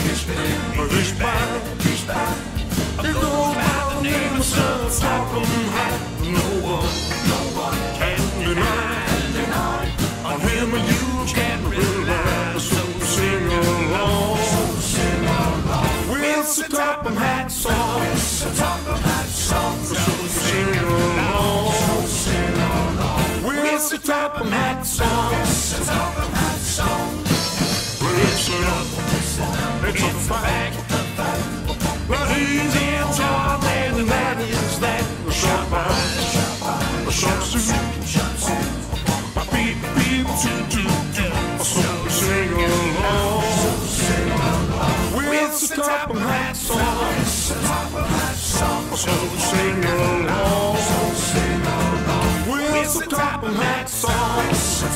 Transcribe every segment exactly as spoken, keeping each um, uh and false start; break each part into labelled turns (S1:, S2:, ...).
S1: This band, this band, it goes by the name of Topham Hatt. No one, no one can deny, deny. On him you can rely. So sing along, so sing along. With the Topham Hatt song, with the Topham Hatt song. So sing along, so sing along. With the Topham Hatt song, with the Topham Hatt song. Listen up, it's a fact. But he's in charge, and that is that. The shop out, the shop suit, my beep, beep, toot, toot, toot. So sing along, with the Topham Hatt song, so sing along, with the Topham Hatt song.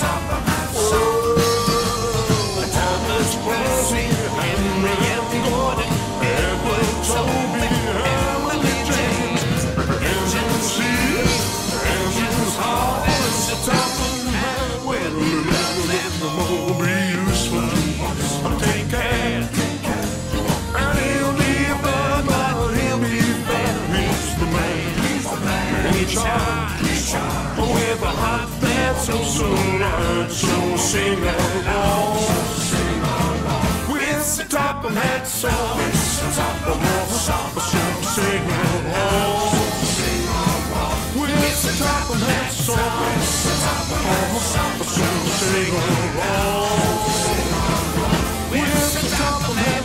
S1: Thomas Percy, Henry and Gordon, Edward, Toby, Emily, James, engines here, engines hard, it's the Topham Hatt. Well, little more be useful. Take care, and he'll be bad, but he'll be fair. He's the man, he's the man in charge, with a hot bed, so so large, so sing along. With the Topham Hatt song, Topham Hatt song, so sing along. With the Topham Hatt song, so sing along. With the Topham Hatt